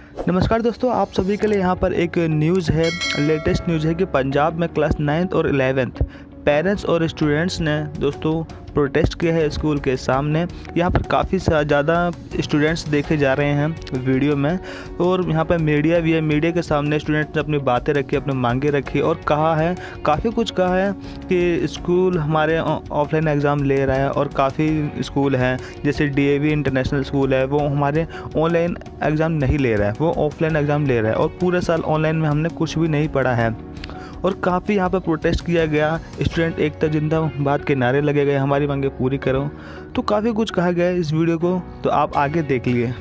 नमस्कार दोस्तों, आप सभी के लिए यहाँ पर एक न्यूज़ है। लेटेस्ट न्यूज़ है कि पंजाब में क्लास 9th और 11th पेरेंट्स और स्टूडेंट्स ने दोस्तों प्रोटेस्ट किया है स्कूल के सामने। यहाँ पर काफ़ी ज़्यादा स्टूडेंट्स देखे जा रहे हैं वीडियो में, और यहाँ पर मीडिया भी है। मीडिया के सामने स्टूडेंट्स ने अपनी बातें रखी, अपनी मांगे रखी और कहा है, काफ़ी कुछ कहा है कि स्कूल हमारे ऑफलाइन एग्ज़ाम ले रहा है, और काफ़ी स्कूल हैं जैसे DAV इंटरनेशनल स्कूल है, वो हमारे ऑनलाइन एग्ज़ाम नहीं ले रहा है, वो ऑफलाइन एग्ज़ाम ले रहा है, और पूरे साल ऑनलाइन में हमने कुछ भी नहीं पढ़ा है। और काफ़ी यहाँ पर प्रोटेस्ट किया गया। स्टूडेंट एकता जिंदाबाद के नारे लगे गए, हमारी मांगे पूरी करो। तो काफ़ी कुछ कहा गया है इस वीडियो को, तो आप आगे देख लिए।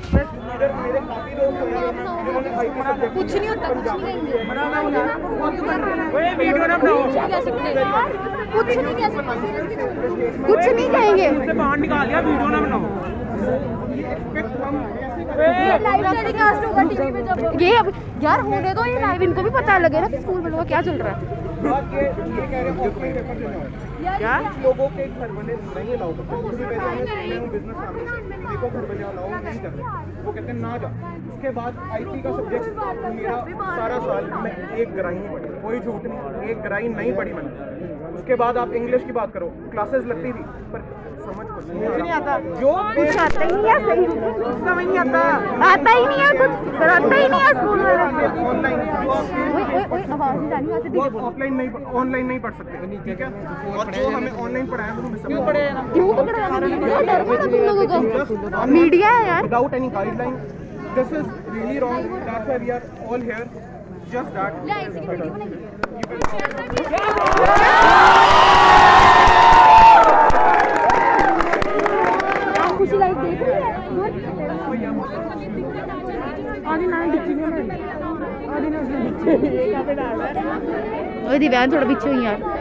कुछ नहीं होता, कुछ नहीं कहेंगे। बाहर निकाल दिया, वीडियो ना बनाओ। ये अब यार होने दो, ये लाइव इनको भी पता लगे ना कि स्कूल में क्या चल रहा है। क्या लोगों के घर बने नहीं अलाउ करते, बिजनेस देखो घर बने अलाउ नहीं कर रहे, वो कहते हैं ना जा। उसके बाद IT का सब्जेक्ट मेरा सारा साल मैं एक ग्राई नहीं पढ़ी, कोई झूठ नहीं, एक ग्राई नहीं पढ़ी मैंने। उसके बाद आप इंग्लिश की बात करो, क्लासेस लगती थी पर समझ कुछ नहीं आता, जो कुछ आता ही नहीं है, सही समझ नहीं आता ही नहीं है, कुछ आता ही नहीं है स्कूल में। ऑनलाइन ऑफलाइन नहीं, ऑनलाइन नहीं पढ़ सकते, ठीक है। और जो हमें ऑनलाइन पढ़ाया वो हमें क्यों पढ़ाया? मीडिया है यार, without any guideline. This is really wrong, that's why we are all here, just that. Khushi live देख रही है। दिव्यांग थोड़ा पीछे हुई यार।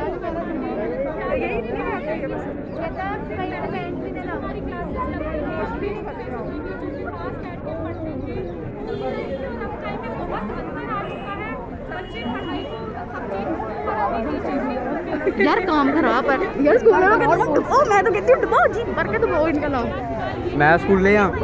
यार काम खराब है यार स्कूल में। मैं तो कहती हूँ डुबाओ जी, भर के डुबाओ इनका नाम। मैं स्कूल ले आ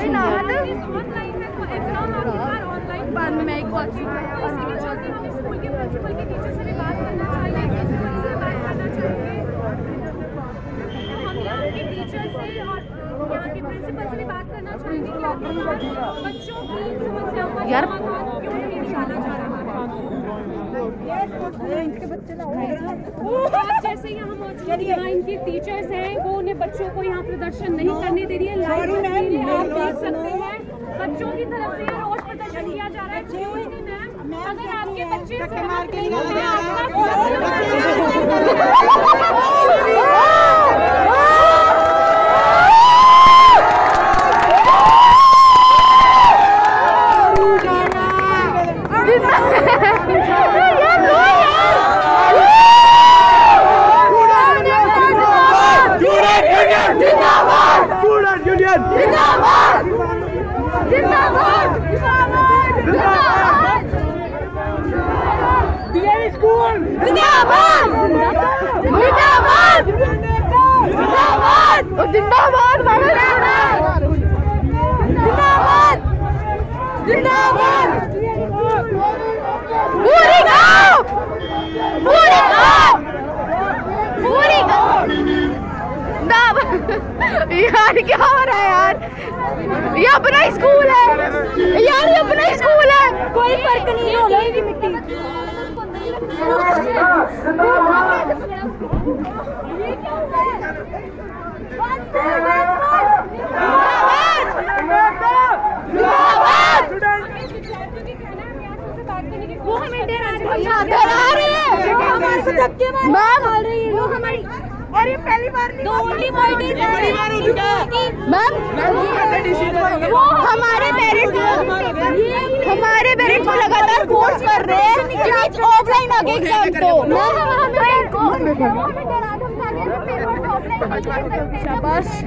यार जैसे यहाँ मौजूद यहाँ इनकी टीचर्स हैं, वो उन्हें बच्चों को यहाँ प्रदर्शन नहीं करने दे रही है। लाइव तस्वीरें आप देख सकते हैं, बच्चों की तरफ से रोज प्रदर्शन किया जा रहा है। कोई भी मैम, अगर आपके बच्चे सहमत नहीं होते यार क्या हो रहा है यार, ये अपना ही स्कूल है यार, ये अपना ही स्कूल है, कोई फर्क नहीं हो रहा है। मिट्टी वो हमें डरा रही है, और ये पहली बार नहीं, मैम हमारे पेरेंट्स को लगातार फोर्स कर रहे हैं कि ऑफलाइन आगे एग्जाम दो। शाबाश,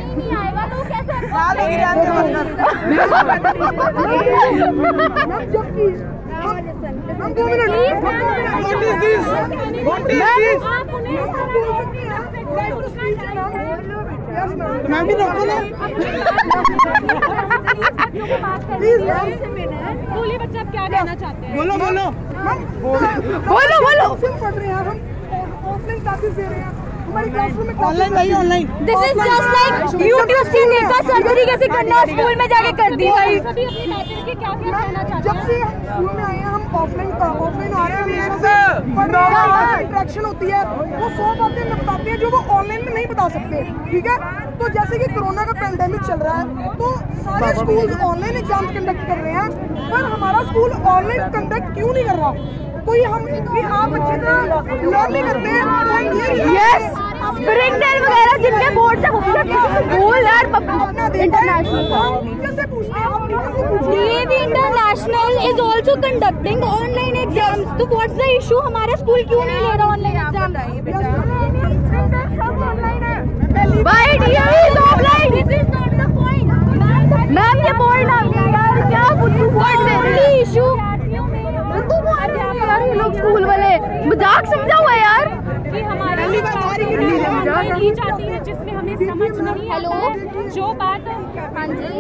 मैं भी रोको ना प्लीज बच्चे आप क्या कहना चाहते हैं? बोलो बोलो बोलो पढ़ रहे हैं, हम ऑफलाइन क्लासेस दे रहे हैं, हमारी क्लासरूम में ऑनलाइन भाई online. This is just like YouTube से देखा सर तरीके से करना स्कूल में जाके कर दी भाई। सभी अपनी मैटर के क्या क्या कहना चाहते जब हैं? से हम स्कूल में आए हैं हम ऑफलाइन आ रहे हैं, हमेशा से पढ़ रहे हैं, इंटरेक्शन होती है, वो 100 बातें हमें बताते हैं जो वो ऑनलाइन में नहीं बता सकते, ठीक है। तो जैसे कि कोरोना का पेंडेमिक चल रहा है तो सारे स्कूल ऑनलाइन एग्जाम कंडक्ट कर रहे हैं, पर हमारा स्कूल ऑनलाइन कंडक्ट क्यों नहीं कर रहा? कोई हम कि आप अच्छी तरह लर्न नहीं करते हैं। यस स्प्रिंगडेल वगैरह जिनके बोर्ड से स्कूल यार इंटरनेशनल टीचर से पूछते हैं, आप टीचर से पूछिए। DAV international is also conducting online exams, तो व्हाट्स द इशू? हमारा स्कूल क्यों नहीं ले रहा ऑनलाइन एग्जाम? भाई DAV is offline, this is not the point ma'am. ये बोल ना यार, क्या व्हाट द इशू? यार ये लोग स्कूल वाले मजाक समझा हुआ है यार कि हमारी ली जाती है जिसमें हमें समझ नहीं आता है जो बात। हाँ जी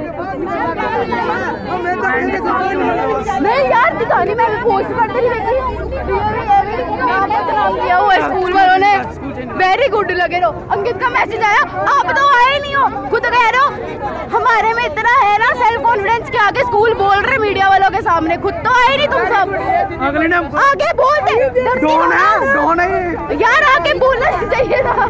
नहीं यार दिखानी, मैं भी पोस्ट करते ही देखी किया हुआ स्कूल वालों ने। वेरी गुड लगे रहो। अंकित का मैसेज आया, आप तो आए नहीं हो, खुद कह रहे हो हमारे में इतना है ना सेल्फ कॉन्फिडेंस के आगे स्कूल बोल रहे मीडिया वालों के सामने, खुद तो आए नहीं तुम सब। अगले ने आगे बोलते डॉन है यार, आगे बोलना चाहिए था।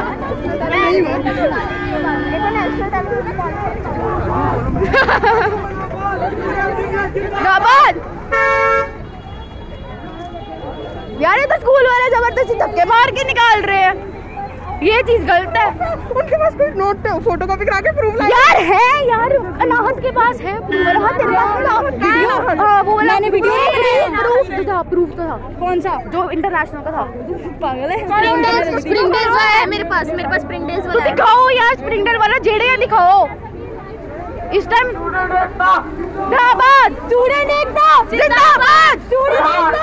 यार ये तो स्कूल वाले जबरदस्ती धक्के मार के निकाल रहे हैं, ये चीज गलत है। उनके पास कोई नोट फोटो कॉपी करा के प्रूफ यार है यार, अनाहत के पास है मैंने वीडियो प्रूफ तो था। कौन सा? जो इंटरनेशनल का था। पागल है। स्प्रिंगडेल का है मेरे पास स्प्रिंगडेल वाला। तो दिखाओ यार स्प्रिंगडेल वाला जेड़े या दिखाओ इस टाइम। जिंदाबाद स्टूडेंट एकता, जिंदाबाद स्टूडेंट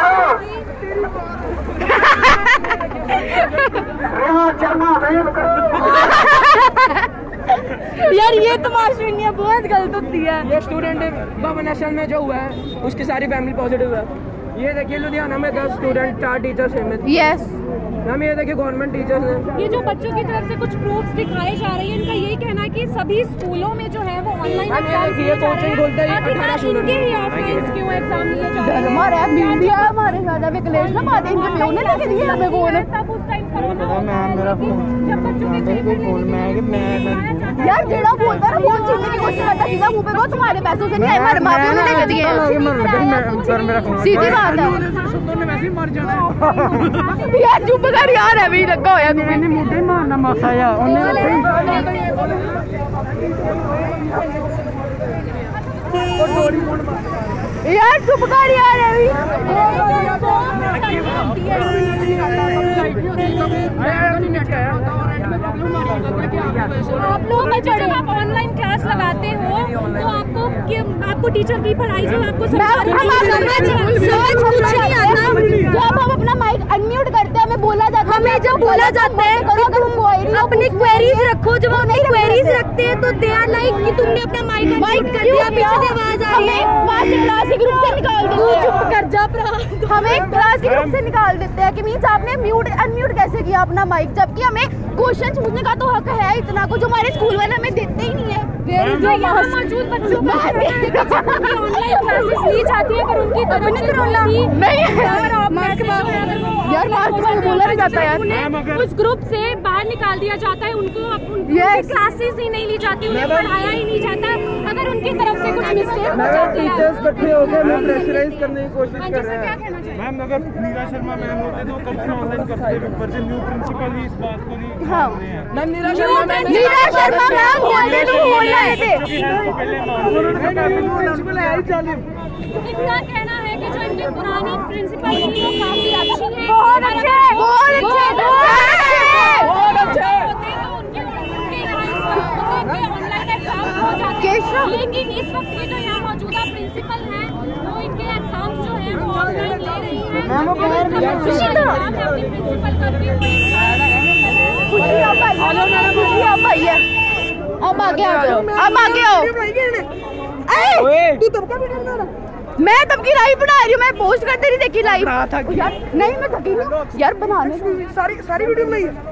यार ये तमाशा बहुत गलत होती है। ये स्टूडेंट बाबा नेशनल में जो हुआ है उसकी सारी फैमिली पॉजिटिव है। ये देखिए लुधियाना में 10 स्टूडेंट 4 टीचर्स हैं। यस हम ये देखिए गवर्नमेंट टीचर्स हैं। ये जो बच्चों की तरफ से कुछ प्रूफ्स दिखाए जा रहे हैं, इनका यही कहना है कि सभी स्कूलों में जो है वो ऑनलाइन एग्जाम लिए जा रहे हैं, इनके ही ऑफलाइन क्यों एग्जाम लिए जा रहे हैं? हमारा मीडिया हमारे साथ विकलेश ना बातें इनके पे होने लगे दिए हमें फोन। तब उस टाइम जब बच्चों के यार जेड़ा बोलता है फोन छीनने की कोशिश करता, सीधा मुंह पे कहो तुम्हारे पैसों से नहीं है, हमारे माँ बाप ने लेके दिए हैं। सीधी बात है यार, चुप कर यार, अभी लगा होया मैंने मुझे मारना मासा यार यार चुप कर यार अभी। आप लोग बच्चों जब आप ऑनलाइन क्लास लगाते हो तो आपको टीचर की पढ़ाई जो आपको जब हम अपना माइक अनम्यूट करते हैं हमें बोला जाता है, हमें जब बोला जाता है कि अपनी क्वेरीज रखो, जब हम अपनी क्वेरीज रखते हैं तो दे आर लाइक कि तुमने अपना माइक अनम्यूट कर दिया, पीछे से आवाज आ रही है, वहाँ से क्लास के ग्रुप से निकाल देते हैं। चुप कर जा प्रा, हमें क्लास के ग्रुप से निकाल देते हैं कि मीन्स आपने म्यूट अनम्यूट कैसे किया अपना माइक, जबकि हमें क्वेश्चन पूछने का तो हक है इतना को, जो हमारे स्कूल वाले हमें देते ही नहीं है। जो यहाँ मौजूद बच्चों को ऑनलाइन क्लासेस ली जाती है पर उनकी तरफ यार मास्क बोला नहीं जाता यार, उस ग्रुप से बाहर निकाल दिया जाता है, उनको क्लासेस ही नहीं ली जाती, उन्हें पढ़ाया ही नहीं जाता अगर उनकी तरफ से कुछ मिस्टेक हो जाती है। टीचर्स इकट्ठे हो गए, मैं प्रेशराइज करने की कोशिश कर रहे क्या हैं। कहना चाहिए? मैम अगर नीरा शर्मा मैम होते तो कब से ऑनलाइन करते पेपर से, न्यू प्रिंसिपल ही इस बात को नहीं मान रहे हैं। मैम नीरा शर्मा मैम बोलते तो बोल रहे थे। प्रिंसिपल है ही जालिम। इनका कहना है कि जो इनकी पुरानी प्रिंसिपल थी वो काफी अच्छी है, बहुत अच्छे ऑनलाइन एग्जाम हो जाते हैं, लेकिन इस वक्त की जो यहाँ मौजूदा प्रिंसिपल है वो इनके एग्जाम जो है वो ऑनलाइन ले रही है। अब आगे आओ, अब आगे आओ। तू तब का वीडियो बना रहा मैं तबकी लाइव बना रही हूँ, मैं पोस्ट करते नहीं देखी लाइव यार, नहीं मैं थकी नहीं यार बनाने सारी वीडियो बनाई है।